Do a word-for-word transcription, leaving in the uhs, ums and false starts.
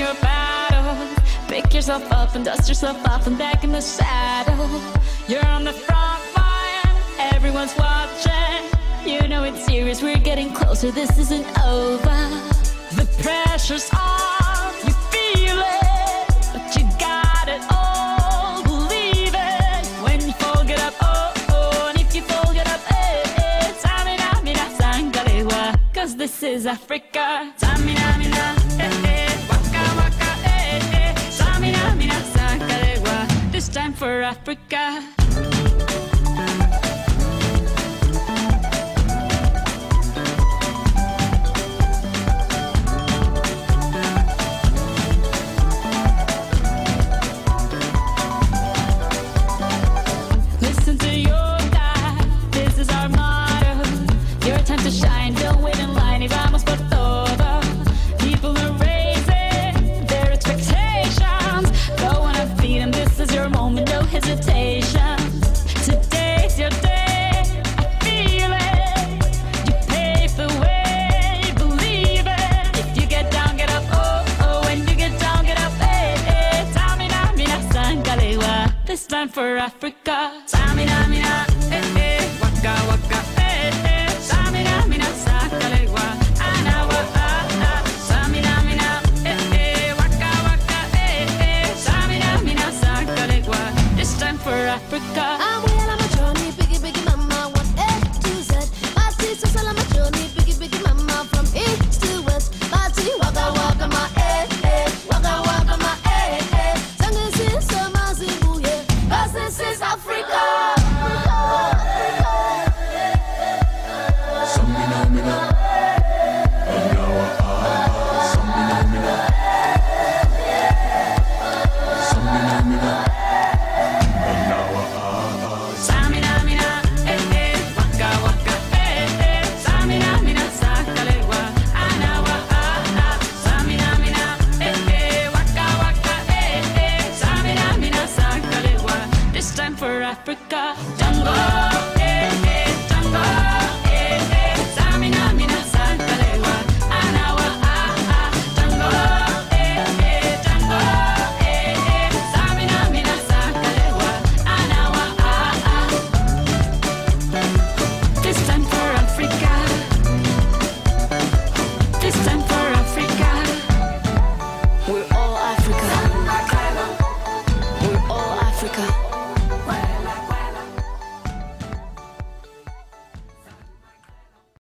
your battles. Pick yourself up and dust yourself off and back in the saddle. You're on the front line, everyone's watching. You know it's serious, we're getting closer, this isn't over. The pressure's on, you feel it, but you got it all, believe it. When you fall, get up, oh, oh, and if you fall, get up, eh, eh. Samina, mina, sangalewa, cause this is Africa. Samina, mina, eh, eh, waka, waka, eh, eh. Samina, mina, sangalewa, this time for Africa. Shine, don't wait in line, y vamos por todo. People are raising their expectations. Go on and feed them, this is your moment, no hesitation. Today's your day, I feel it. You pave the way, believe it. If you get down, get up, oh, oh. When you get down, get up, eh, eh. Samina, mina, sangalewa, this time for Africa. Samina, mina, eh, eh. Waka, waka, eh, eh. Samina, mina, sangalewa, anawa, ah, ah. Samina, mina, eh, eh. Waka, waka, eh, eh. Samina, mina, sangalewa, this time for Africa. I'm well on my journey, biggie, biggie mama, one A to Z. My sister's all on my journey, biggie, biggie mama, from east to west. My tea, waka, waka, my eh, eh. Waka, waka, my eh, eh. Sangin' sin, sama, zibu, yeah. 'Cause this is Africa. For Africa.